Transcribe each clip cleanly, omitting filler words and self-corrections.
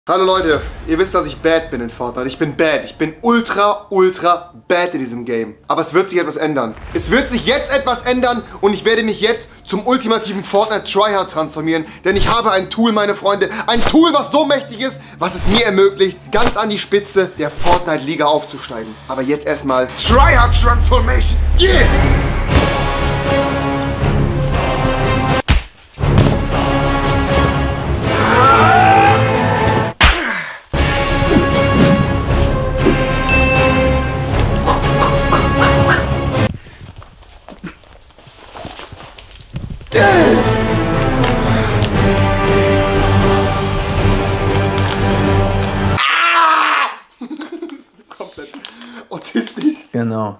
Hallo Leute, ihr wisst, dass ich bad bin in Fortnite. Ich bin bad. Ich bin ultra bad in diesem Game. Aber es wird sich etwas ändern. Es wird sich jetzt etwas ändern und ich werde mich jetzt zum ultimativen Fortnite-Tryhard transformieren. Denn ich habe ein Tool, meine Freunde. Ein Tool, was so mächtig ist, was es mir ermöglicht, ganz an die Spitze der Fortnite-Liga aufzusteigen. Aber jetzt erstmal Tryhard Transformation. Yeah! Komplett autistisch. Genau.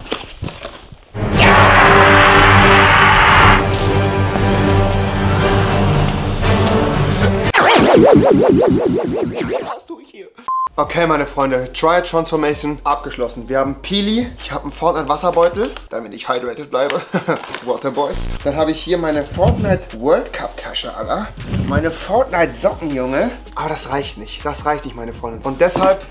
Was tue ich hier? Okay, meine Freunde, Tryhard Transformation abgeschlossen. Wir haben Pili, ich habe einen Fortnite Wasserbeutel, damit ich hydrated bleibe. Water Boys. Dann habe ich hier meine Fortnite World Cup Tasche, Alter. Meine Fortnite Socken, Junge. Aber das reicht nicht. Das reicht nicht, meine Freunde. Und deshalb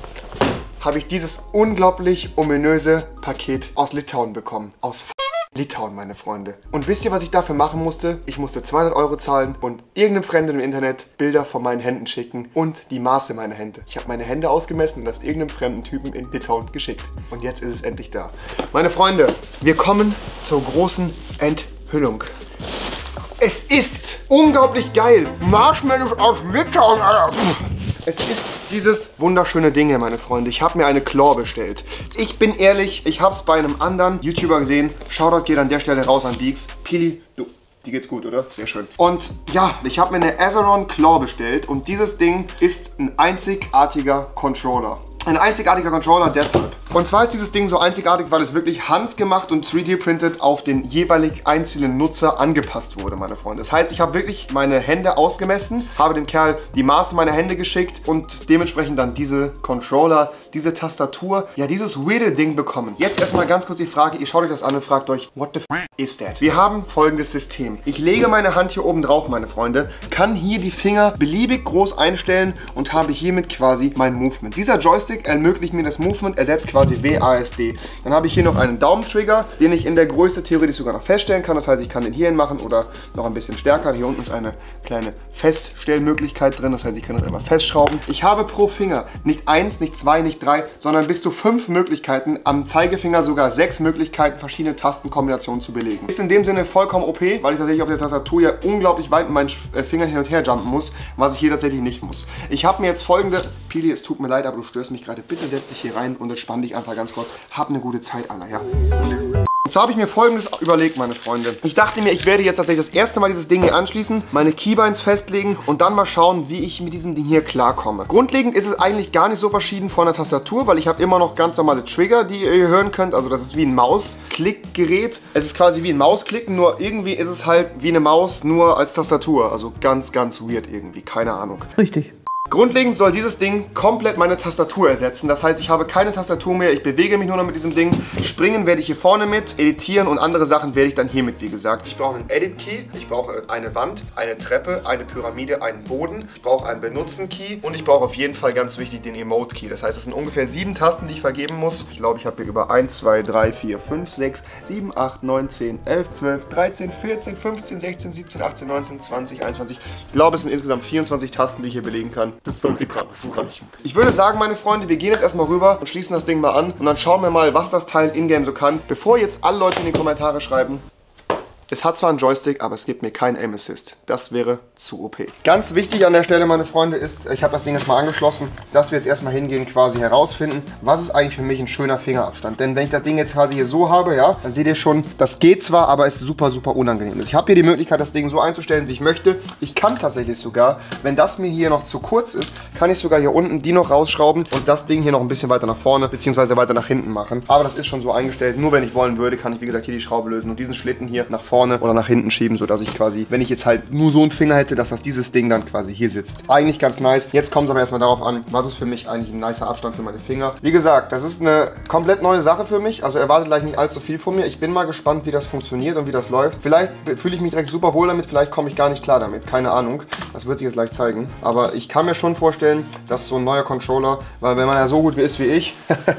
habe ich dieses unglaublich ominöse Paket aus Litauen bekommen. Aus Litauen, meine Freunde. Und wisst ihr, was ich dafür machen musste? Ich musste 200 € zahlen und irgendeinem Fremden im Internet Bilder von meinen Händen schicken und die Maße meiner Hände. Ich habe meine Hände ausgemessen und das irgendeinem fremden Typen in Litauen geschickt. Und jetzt ist es endlich da. Meine Freunde, wir kommen zur großen Enthüllung. Es ist unglaublich geil. Marshmallows aus Litauen, Alter. Es ist dieses wunderschöne Ding hier, meine Freunde. Ich habe mir eine Claw bestellt. Ich bin ehrlich, ich habe es bei einem anderen YouTuber gesehen. Shoutout geht an der Stelle raus an Beaks. Pili, du, die geht's gut, oder? Sehr schön. Und ja, ich habe mir eine Azeron Claw bestellt und dieses Ding ist ein einzigartiger Controller. Ein einzigartiger Controller deshalb. Und zwar ist dieses Ding so einzigartig, weil es wirklich handgemacht und 3D-printed auf den jeweilig einzelnen Nutzer angepasst wurde, meine Freunde. Das heißt, ich habe wirklich meine Hände ausgemessen, habe dem Kerl die Maße meiner Hände geschickt und dementsprechend dann diese Controller, diese Tastatur, ja dieses weirde Ding bekommen. Jetzt erstmal ganz kurz die Frage, ihr schaut euch das an und fragt euch, what the f is that? Wir haben folgendes System. Ich lege meine Hand hier oben drauf, meine Freunde, kann hier die Finger beliebig groß einstellen und habe hiermit quasi mein Movement. Dieser Joystick ermöglicht mir das Movement, ersetzt quasi WASD. Dann habe ich hier noch einen Daumentrigger, den ich in der Größe theoretisch sogar noch feststellen kann. Das heißt, ich kann den hierhin machen oder noch ein bisschen stärker. Hier unten ist eine kleine Feststellmöglichkeit drin. Das heißt, ich kann das einfach festschrauben. Ich habe pro Finger nicht 1, nicht 2, nicht 3, sondern bis zu 5 Möglichkeiten. Am Zeigefinger sogar 6 Möglichkeiten, verschiedene Tastenkombinationen zu belegen. Ist in dem Sinne vollkommen OP, weil ich tatsächlich auf der Tastatur ja unglaublich weit mit meinen Fingern hin und her jumpen muss, was ich hier tatsächlich nicht muss. Ich habe mir jetzt folgende... Pili, es tut mir leid, aber du störst mich gerade. Bitte setz dich hier rein und entspann dich einfach ganz kurz. Hab eine gute Zeit, Alter, ja. Und zwar habe ich mir Folgendes überlegt, meine Freunde. Ich dachte mir, ich werde jetzt tatsächlich das erste Mal dieses Ding hier anschließen, meine Keybinds festlegen und dann mal schauen, wie ich mit diesem Ding hier klarkomme. Grundlegend ist es eigentlich gar nicht so verschieden von der Tastatur, weil ich habe immer noch ganz normale Trigger, die ihr hier hören könnt. Also das ist wie ein Mausklickgerät. Es ist quasi wie ein Mausklicken, nur irgendwie ist es halt wie eine Maus, nur als Tastatur. Also ganz weird irgendwie, keine Ahnung. Richtig. Grundlegend soll dieses Ding komplett meine Tastatur ersetzen. Das heißt, ich habe keine Tastatur mehr, ich bewege mich nur noch mit diesem Ding. Springen werde ich hier vorne mit, editieren und andere Sachen werde ich dann hiermit, wie gesagt. Ich brauche einen Edit-Key, ich brauche eine Wand, eine Treppe, eine Pyramide, einen Boden. Ich brauche einen Benutzen-Key und ich brauche auf jeden Fall ganz wichtig den Emote-Key. Das heißt, das sind ungefähr 7 Tasten, die ich vergeben muss. Ich glaube, ich habe hier über 1, 2, 3, 4, 5, 6, 7, 8, 9, 10, 11, 12, 13, 14, 15, 16, 17, 18, 19, 20, 21. Ich glaube, es sind insgesamt 24 Tasten, die ich hier belegen kann. Das sollte gerade reichen. Ich würde sagen, meine Freunde, wir gehen jetzt erstmal rüber und schließen das Ding mal an und dann schauen wir mal, was das Teil in-game so kann. Bevor jetzt alle Leute in die Kommentare schreiben, es hat zwar einen Joystick, aber es gibt mir keinen Aim Assist. Das wäre zu OP. Ganz wichtig an der Stelle, meine Freunde, ist, ich habe das Ding jetzt mal angeschlossen, dass wir jetzt erstmal hingehen, quasi herausfinden, was ist eigentlich für mich ein schöner Fingerabstand. Denn wenn ich das Ding jetzt quasi hier so habe, ja, dann seht ihr schon, das geht zwar, aber es ist super unangenehm. Ich habe hier die Möglichkeit, das Ding so einzustellen, wie ich möchte. Ich kann tatsächlich sogar, wenn das mir hier noch zu kurz ist, kann ich sogar hier unten die noch rausschrauben und das Ding hier noch ein bisschen weiter nach vorne, beziehungsweise weiter nach hinten machen. Aber das ist schon so eingestellt. Nur wenn ich wollen würde, kann ich, wie gesagt, hier die Schraube lösen und diesen Schlitten hier nach vorne vorne oder nach hinten schieben, sodass ich quasi, wenn ich jetzt halt nur so einen Finger hätte, dass dieses Ding dann quasi hier sitzt. Eigentlich ganz nice. Jetzt kommt es aber erstmal darauf an, was ist für mich eigentlich ein nicer Abstand für meine Finger. Wie gesagt, das ist eine komplett neue Sache für mich, also erwartet gleich nicht allzu viel von mir. Ich bin mal gespannt, wie das funktioniert und wie das läuft. Vielleicht fühle ich mich direkt super wohl damit, vielleicht komme ich gar nicht klar damit, keine Ahnung. Das wird sich jetzt gleich zeigen. Aber ich kann mir schon vorstellen, dass so ein neuer Controller, weil wenn man ja so gut ist wie ich,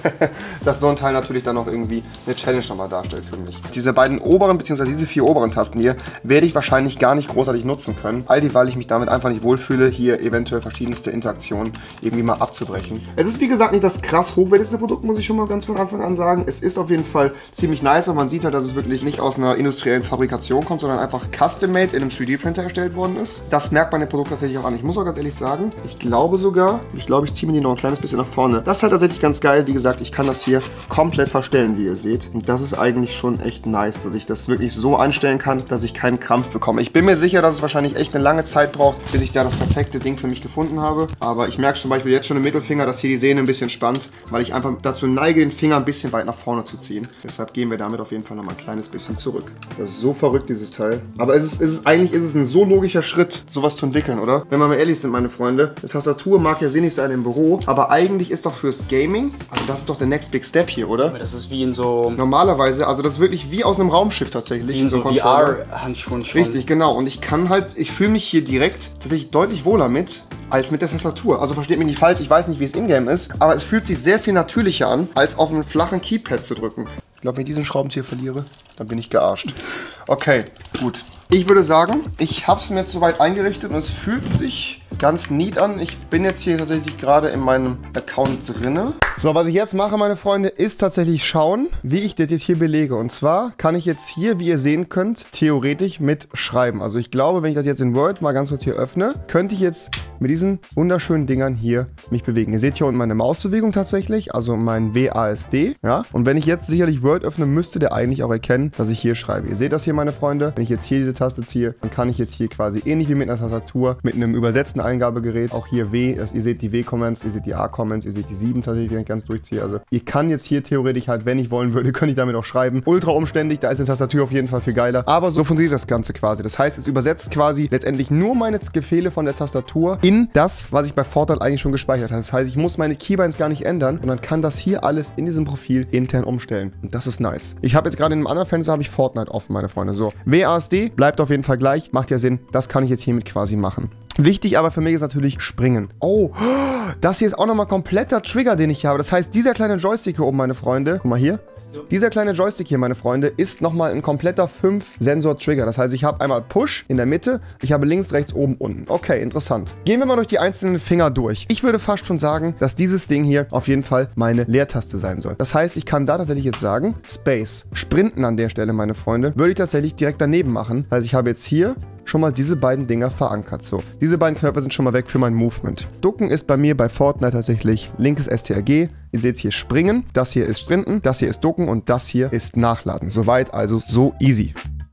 dass so ein Teil natürlich dann auch irgendwie eine Challenge nochmal darstellt für mich. Diese beiden oberen, beziehungsweise diese 4 oberen Tasten hier, werde ich wahrscheinlich gar nicht großartig nutzen können. All die, weil ich mich damit einfach nicht wohlfühle, hier eventuell verschiedenste Interaktionen irgendwie mal abzubrechen. Es ist wie gesagt nicht das krass hochwertigste Produkt, muss ich schon mal ganz von Anfang an sagen. Es ist auf jeden Fall ziemlich nice, weil man sieht halt, dass es wirklich nicht aus einer industriellen Fabrikation kommt, sondern einfach custom-made in einem 3D-Printer erstellt worden ist. Das merkt man dem Produkt tatsächlich auch an. Ich muss auch ganz ehrlich sagen, ich glaube, ich ziehe mir die noch ein kleines bisschen nach vorne. Das ist halt tatsächlich ganz geil. Wie gesagt, ich kann das hier komplett verstellen, wie ihr seht. Und das ist eigentlich schon echt nice, dass ich das wirklich so einstellen kann, dass ich keinen Krampf bekomme. Ich bin mir sicher, dass es wahrscheinlich echt eine lange Zeit braucht, bis ich da das perfekte Ding für mich gefunden habe. Aber ich merke zum Beispiel jetzt schon im Mittelfinger, dass hier die Sehne ein bisschen spannt, weil ich einfach dazu neige, den Finger ein bisschen weit nach vorne zu ziehen. Deshalb gehen wir damit auf jeden Fall noch mal ein kleines bisschen zurück. Das ist so verrückt, dieses Teil. Aber eigentlich ist es ein so logischer Schritt, sowas zu entwickeln, oder? Wenn wir mal ehrlich sind, meine Freunde, die Tastatur mag ja sinnig sein im Büro, aber eigentlich ist doch fürs Gaming, also das ist doch der Next Big Step hier, oder? Das ist wie in so... Normalerweise, also das ist wirklich wie aus einem Raumschiff tatsächlich. Wie in so VR-Handschuhen schon. Richtig, genau. Und ich fühle mich hier direkt tatsächlich deutlich wohler mit, als mit der Tastatur. Also versteht mich nicht falsch, ich weiß nicht, wie es in-game ist, aber es fühlt sich sehr viel natürlicher an, als auf einen flachen Keypad zu drücken. Ich glaube, wenn ich diesen Schraubenzieher verliere, dann bin ich gearscht. Okay, gut. Ich würde sagen, ich habe es mir jetzt soweit eingerichtet und es fühlt sich ganz neat an. Ich bin jetzt hier tatsächlich gerade in meinem Account drinne. So, was ich jetzt mache, meine Freunde, ist tatsächlich schauen, wie ich das jetzt hier belege. Und zwar kann ich jetzt hier, wie ihr sehen könnt, theoretisch mitschreiben. Also ich glaube, wenn ich das jetzt in Word mal ganz kurz hier öffne, könnte ich jetzt mit diesen wunderschönen Dingern hier mich bewegen. Ihr seht hier unten meine Mausbewegung tatsächlich, also mein WASD. Ja? Und wenn ich jetzt sicherlich Word öffne, müsste der eigentlich auch erkennen, dass ich hier schreibe. Ihr seht das hier, meine Freunde. Wenn ich jetzt hier diese Taste ziehe, dann kann ich jetzt hier quasi ähnlich wie mit einer Tastatur, mit einem übersetzten Eingabegerät, auch hier W, ihr seht die W-Comments, ihr seht die A-Comments, ihr seht die 7 tatsächlich, wenn ich ganz durchziehe. Also ihr kann jetzt hier theoretisch halt, wenn ich wollen würde, könnte ich damit auch schreiben. Ultra umständlich, da ist eine Tastatur auf jeden Fall viel geiler. Aber so funktioniert das Ganze quasi. Das heißt, es übersetzt quasi letztendlich nur meine Befehle von der Tastatur in das, was ich bei Fortnite eigentlich schon gespeichert habe. Das heißt, ich muss meine Keybinds gar nicht ändern und dann kann das hier alles in diesem Profil intern umstellen. Und das ist nice. Ich habe jetzt gerade in einem anderen Fenster habe ich Fortnite offen, meine Freunde. So, WASD bleibt auf jeden Fall gleich. Macht ja Sinn. Das kann ich jetzt hiermit quasi machen. Wichtig aber für mich ist natürlich Springen. Oh, das hier ist auch nochmal kompletter Trigger, den ich hier habe. Das heißt, dieser kleine Joystick hier oben, meine Freunde, guck mal hier. Dieser kleine Joystick hier, meine Freunde, ist nochmal ein kompletter 5-Sensor-Trigger. Das heißt, ich habe einmal Push in der Mitte, ich habe links, rechts, oben, unten. Okay, interessant. Gehen wir mal durch die einzelnen Finger durch. Ich würde fast schon sagen, dass dieses Ding hier auf jeden Fall meine Leertaste sein soll. Das heißt, ich kann da tatsächlich jetzt sagen, Space. Sprinten an der Stelle, meine Freunde, würde ich tatsächlich direkt daneben machen. Also ich habe jetzt hier schon mal diese beiden Dinger verankert. So, diese beiden Knöpfe sind schon mal weg für mein Movement. Ducken ist bei mir bei Fortnite tatsächlich linkes STRG. Ihr seht hier Springen, das hier ist Sprinten, das hier ist Ducken und das hier ist Nachladen. Soweit also so easy.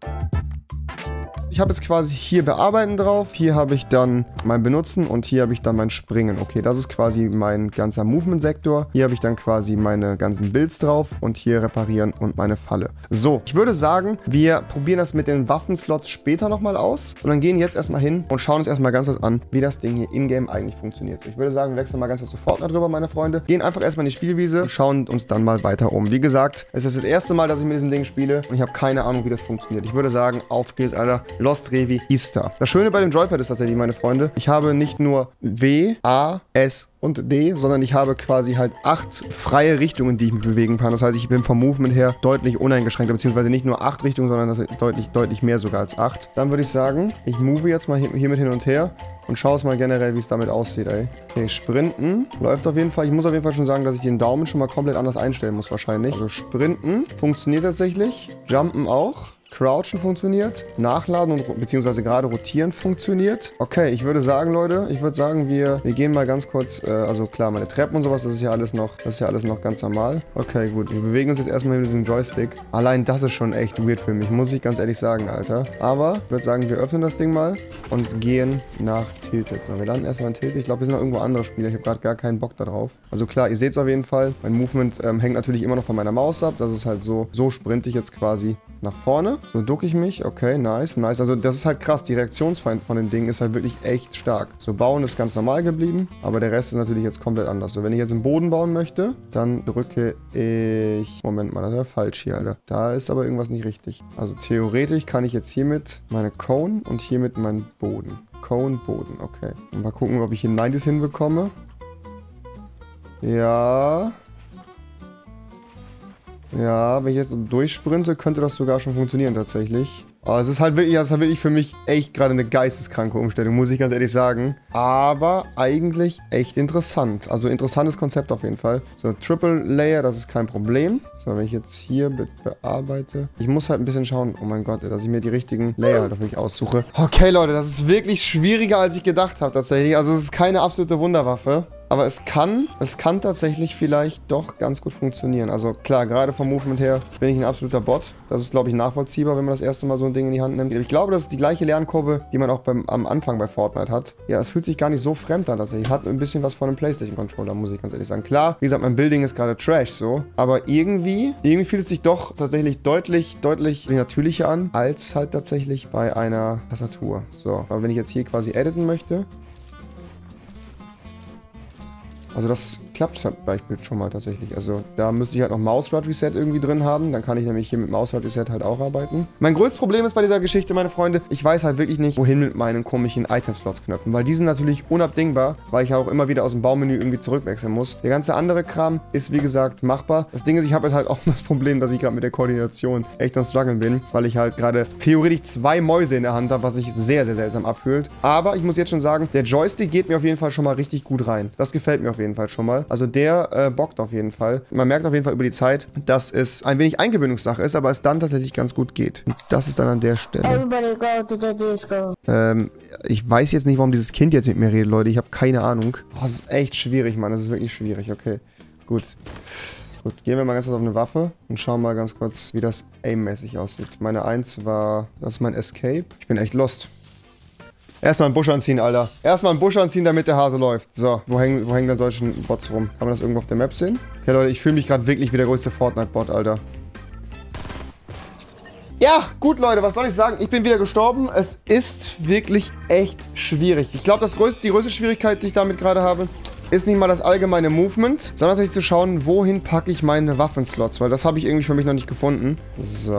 Ich habe jetzt quasi hier Bearbeiten drauf, hier habe ich dann mein Benutzen und hier habe ich dann mein Springen. Okay, das ist quasi mein ganzer Movement-Sektor. Hier habe ich dann quasi meine ganzen Builds drauf und hier Reparieren und meine Falle. So, ich würde sagen, wir probieren das mit den Waffenslots später nochmal aus und dann gehen jetzt erstmal hin und schauen uns erstmal ganz kurz an, wie das Ding hier in-game eigentlich funktioniert. Ich würde sagen, wir wechseln mal ganz kurz zu Fortnite rüber, meine Freunde. Gehen einfach erstmal in die Spielwiese und schauen uns dann mal weiter um. Wie gesagt, es ist das erste Mal, dass ich mit diesem Ding spiele und ich habe keine Ahnung, wie das funktioniert. Ich würde sagen, auf geht's, Alter. Lost Revi Ista. Das Schöne bei dem Joypad ist tatsächlich, meine Freunde, ich habe nicht nur W, A, S und D, sondern ich habe quasi halt 8 freie Richtungen, die ich mich bewegen kann. Das heißt, ich bin vom Movement her deutlich uneingeschränkter, beziehungsweise nicht nur 8 Richtungen, sondern das ist deutlich mehr sogar als 8. Dann würde ich sagen, ich move jetzt mal hier mit hin und her und schaue es mal generell, wie es damit aussieht, ey. Okay, Sprinten läuft auf jeden Fall. Ich muss auf jeden Fall schon sagen, dass ich den Daumen schon mal komplett anders einstellen muss wahrscheinlich. Also Sprinten funktioniert tatsächlich, Jumpen auch. Crouchen funktioniert, Nachladen und beziehungsweise gerade rotieren funktioniert. Okay, ich würde sagen, Leute, wir gehen mal ganz kurz, also klar, meine Treppen und sowas, das ist ja alles noch ganz normal. Okay, gut, wir bewegen uns jetzt erstmal mit diesem Joystick. Allein das ist schon echt weird für mich, muss ich ganz ehrlich sagen, Alter. Aber ich würde sagen, wir öffnen das Ding mal und gehen nach Tilted. So, wir landen erstmal in Tilted. Ich glaube, wir sind noch irgendwo andere Spieler. Ich habe gerade gar keinen Bock darauf. Also klar, ihr seht es auf jeden Fall. Mein Movement hängt natürlich immer noch von meiner Maus ab. Das ist halt so sprinte ich jetzt quasi nach vorne. So ducke ich mich. Okay, nice, nice. Also das ist halt krass. Die Reaktionsfeind von den Dingen ist halt wirklich echt stark. So, bauen ist ganz normal geblieben, aber der Rest ist natürlich jetzt komplett anders. So, wenn ich jetzt im Boden bauen möchte, dann drücke ich... Moment mal, das ist ja falsch hier, Alter. Da ist aber irgendwas nicht richtig. Also theoretisch kann ich jetzt hiermit meine Cone und hiermit meinen Boden. Cone, Boden, okay. Und mal gucken, ob ich hier 90s hinbekomme. Ja... Ja, wenn ich jetzt so durchsprinte, könnte das sogar schon funktionieren tatsächlich. Aber es ist halt wirklich für mich echt gerade eine geisteskranke Umstellung, muss ich ganz ehrlich sagen. Aber eigentlich echt interessant. Also interessantes Konzept auf jeden Fall. So, Triple Layer, das ist kein Problem. So, wenn ich jetzt hier bearbeite. Ich muss halt ein bisschen schauen, oh mein Gott, dass ich mir die richtigen Layer halt wirklich aussuche. Okay, Leute, das ist wirklich schwieriger, als ich gedacht habe tatsächlich. Also es ist keine absolute Wunderwaffe. Aber es kann tatsächlich vielleicht doch ganz gut funktionieren. Also klar, gerade vom Movement her bin ich ein absoluter Bot. Das ist, glaube ich, nachvollziehbar, wenn man das erste Mal so ein Ding in die Hand nimmt. Ich glaube, das ist die gleiche Lernkurve, die man auch am Anfang bei Fortnite hat. Ja, es fühlt sich gar nicht so fremd an tatsächlich. Hat ein bisschen was von einem PlayStation-Controller, muss ich ganz ehrlich sagen. Klar, wie gesagt, mein Building ist gerade Trash so. Aber irgendwie fühlt es sich doch tatsächlich deutlich natürlicher an, als halt tatsächlich bei einer Tastatur. So, aber wenn ich jetzt hier quasi editen möchte... Also das klappt halt Beispiel schon mal tatsächlich. Also da müsste ich halt noch Mouse-Rad Reset irgendwie drin haben. Dann kann ich nämlich hier mit Mouse-Rad Reset halt auch arbeiten. Mein größtes Problem ist bei dieser Geschichte, meine Freunde, ich weiß halt wirklich nicht, wohin mit meinen komischen Item-Slots-Knöpfen. Weil die sind natürlich unabdingbar, weil ich auch immer wieder aus dem Baumenü irgendwie zurückwechseln muss. Der ganze andere Kram ist, wie gesagt, machbar. Das Ding ist, ich habe jetzt halt auch das Problem, dass ich gerade mit der Koordination echt am Struggeln bin, weil ich halt gerade theoretisch 2 Mäuse in der Hand habe, was sich sehr, sehr seltsam abfühlt. Aber ich muss jetzt schon sagen, der Joystick geht mir auf jeden Fall schon mal richtig gut rein. Das gefällt mir auf jeden Fall schon mal. Also der bockt auf jeden Fall. Man merkt auf jeden Fall über die Zeit, dass es ein wenig Eingewöhnungssache ist, aber es dann tatsächlich ganz gut geht. Und das ist dann an der Stelle. Everybody go to the disco. Ich weiß jetzt nicht, warum dieses Kind jetzt mit mir redet, Leute. Ich habe keine Ahnung. Oh, das ist echt schwierig, Mann. Das ist wirklich schwierig. Okay, gut. Gut, gehen wir mal ganz kurz auf eine Waffe und schauen mal ganz kurz, wie das aimmäßig aussieht. Meine 1 war... Das ist mein Escape. Ich bin echt lost. Erstmal einen Busch anziehen, Alter. Erstmal einen Busch anziehen, damit der Hase läuft. So, wo hängen dann solche Bots rum? Kann man das irgendwo auf der Map sehen? Okay, Leute, ich fühle mich gerade wirklich wie der größte Fortnite-Bot, Alter. Ja, gut, Leute, was soll ich sagen? Ich bin wieder gestorben. Es ist wirklich echt schwierig. Ich glaube, die größte Schwierigkeit, die ich damit gerade habe, ist nicht mal das allgemeine Movement, sondern tatsächlich zu schauen, wohin packe ich meine Waffenslots, weil das habe ich irgendwie für mich noch nicht gefunden. So.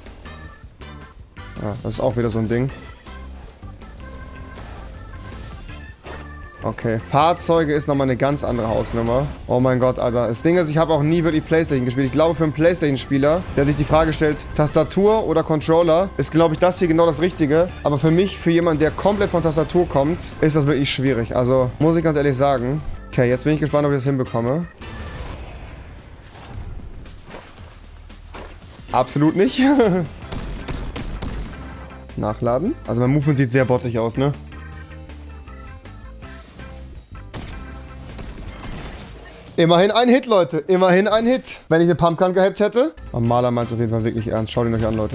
Ja, das ist auch wieder so ein Ding. Okay, Fahrzeuge ist nochmal eine ganz andere Hausnummer. Oh mein Gott, Alter. Das Ding ist, ich habe auch nie wirklich PlayStation gespielt. Ich glaube, für einen PlayStation-Spieler, der sich die Frage stellt, Tastatur oder Controller, ist, glaube ich, das hier genau das Richtige. Aber für mich, für jemanden, der komplett von Tastatur kommt, ist das wirklich schwierig. Also, muss ich ganz ehrlich sagen. Okay, jetzt bin ich gespannt, ob ich das hinbekomme. Absolut nicht. Nachladen. Also, mein Movement sieht sehr bottig aus, ne? Immerhin ein Hit, Leute. Immerhin ein Hit. Wenn ich eine Pumpgun gehabt hätte. Aber Maler meint es auf jeden Fall wirklich ernst. Schaut ihn euch an, Leute.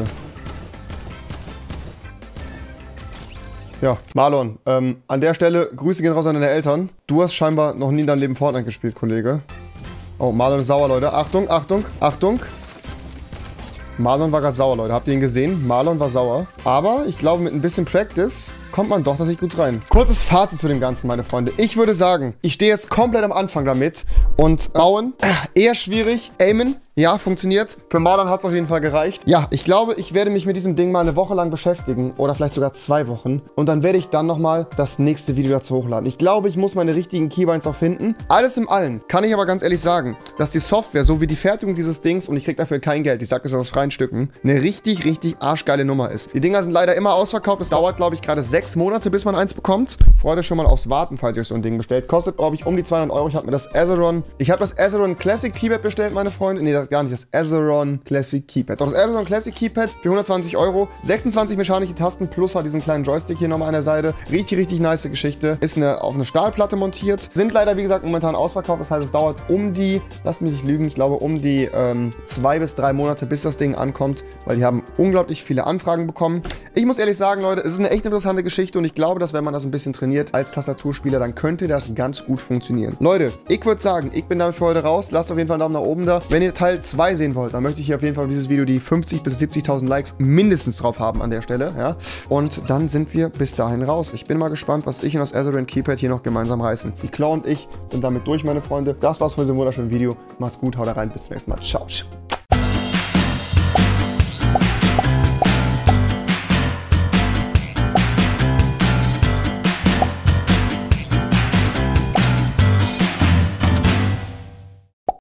Ja, Marlon. An der Stelle, Grüße gehen raus an deine Eltern. Du hast scheinbar noch nie in deinem Leben Fortnite gespielt, Kollege. Oh, Marlon ist sauer, Leute. Achtung, Achtung, Achtung. Marlon war gerade sauer, Leute. Habt ihr ihn gesehen? Marlon war sauer. Aber ich glaube, mit ein bisschen Practice kommt man doch tatsächlich gut rein. Kurzes Fazit zu dem Ganzen, meine Freunde. Ich würde sagen, ich stehe jetzt komplett am Anfang damit. Und bauen, eher schwierig. Aimen, ja, funktioniert. Für Marlon hat es auf jeden Fall gereicht. Ja, ich glaube, ich werde mich mit diesem Ding mal eine Woche lang beschäftigen. Oder vielleicht sogar 2 Wochen. Und dann werde ich dann nochmal das nächste Video dazu hochladen. Ich glaube, ich muss meine richtigen Keybinds auch finden. Alles im Allen kann ich aber ganz ehrlich sagen, dass die Software, so wie die Fertigung dieses Dings, und ich kriege dafür kein Geld, ich sage das aus freien Stücken, eine richtig, richtig arschgeile Nummer ist. Die Dinger sind leider immer ausverkauft. Es dauert, glaube ich, gerade 6 Monate, bis man eins bekommt. Freut euch schon mal aufs Warten, falls ihr euch so ein Ding bestellt. Kostet, glaube ich, um die 200 Euro. Ich habe mir das Azeron Classic Keypad bestellt, meine Freunde. Nee, das gar nicht. Das Azeron Classic Keypad. Doch, das Azeron Classic Keypad für 120 Euro. 26 mechanische Tasten plus halt diesen kleinen Joystick hier nochmal an der Seite. Richtig, richtig nice Geschichte. Ist auf eine Stahlplatte montiert. Sind leider, wie gesagt, momentan ausverkauft. Das heißt, es dauert um die, lasst mich nicht lügen, ich glaube um die 2 bis 3 Monate, bis das Ding ankommt, weil die haben unglaublich viele Anfragen bekommen. Ich muss ehrlich sagen, Leute, es ist eine echt interessante Geschichte. Geschichte und ich glaube, dass wenn man das ein bisschen trainiert als Tastaturspieler, dann könnte das ganz gut funktionieren. Leute, ich würde sagen, ich bin damit für heute raus. Lasst auf jeden Fall einen Daumen nach oben da. Wenn ihr Teil 2 sehen wollt, dann möchte ich hier auf jeden Fall auf dieses Video die 50.000 bis 70.000 Likes mindestens drauf haben an der Stelle. Ja? Und dann sind wir bis dahin raus. Ich bin mal gespannt, was ich und das Azuren Keypad hier noch gemeinsam reißen. Die Claw und ich sind damit durch, meine Freunde. Das war's für diesem wunderschönen Video. Macht's gut, haut rein, bis zum nächsten Mal. Ciao.